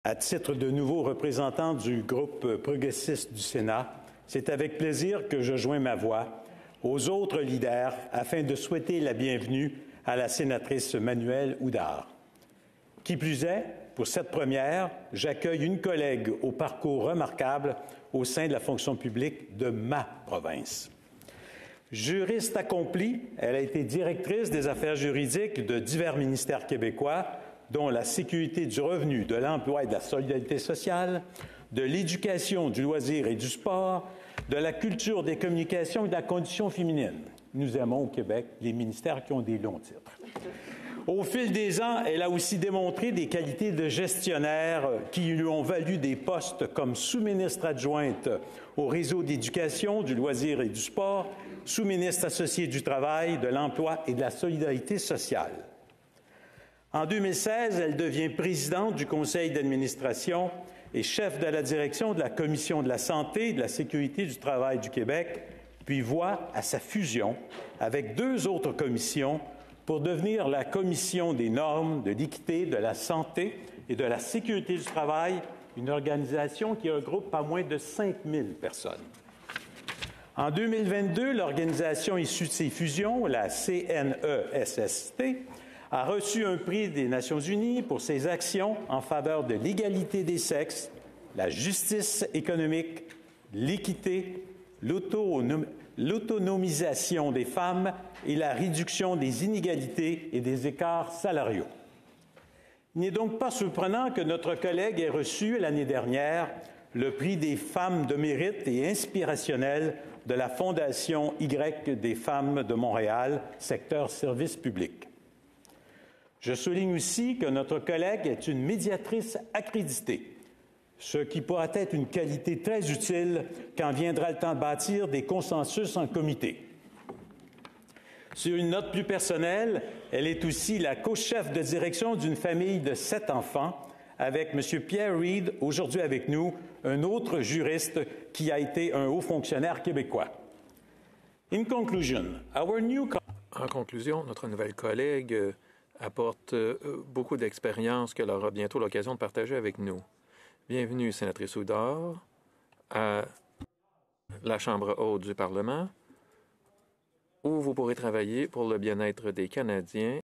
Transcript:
À titre de nouveau représentant du groupe progressiste du Sénat, c'est avec plaisir que je joins ma voix aux autres leaders afin de souhaiter la bienvenue à la sénatrice Manuelle Houdard. Qui plus est, pour cette première, j'accueille une collègue au parcours remarquable au sein de la fonction publique de ma province. Juriste accomplie, elle a été directrice des affaires juridiques de divers ministères québécois, dont la sécurité du revenu, de l'emploi et de la solidarité sociale, de l'éducation, du loisir et du sport, de la culture, des communications et de la condition féminine. Nous aimons au Québec les ministères qui ont des longs titres. Au fil des ans, elle a aussi démontré des qualités de gestionnaire qui lui ont valu des postes comme sous-ministre adjointe au réseau d'éducation, du loisir et du sport, sous-ministre associé du travail, de l'emploi et de la solidarité sociale. En 2016, elle devient présidente du conseil d'administration et chef de la direction de la Commission de la santé et de la sécurité du travail du Québec, puis voit à sa fusion avec deux autres commissions pour devenir la Commission des normes, de l'équité, de la santé et de la sécurité du travail, une organisation qui regroupe pas moins de 5000 personnes. En 2022, l'organisation issue de ces fusions, la CNESST, a reçu un prix des Nations unies pour ses actions en faveur de l'égalité des sexes, la justice économique, l'équité, l'autonomisation des femmes et la réduction des inégalités et des écarts salariaux. Il n'est donc pas surprenant que notre collègue ait reçu l'année dernière le prix des femmes de mérite et inspirationnelles de la Fondation Y des femmes de Montréal, secteur service public. Je souligne aussi que notre collègue est une médiatrice accréditée, ce qui pourra être une qualité très utile quand viendra le temps de bâtir des consensus en comité. Sur une note plus personnelle, elle est aussi la co-chef de direction d'une famille de 7 enfants avec M. Pierre Reid, aujourd'hui avec nous, un autre juriste qui a été un haut fonctionnaire québécois. En conclusion, notre nouvelle collègue apporte beaucoup d'expérience qu'elle aura bientôt l'occasion de partager avec nous. Bienvenue, sénatrice Houdard, à la Chambre haute du Parlement, où vous pourrez travailler pour le bien-être des Canadiens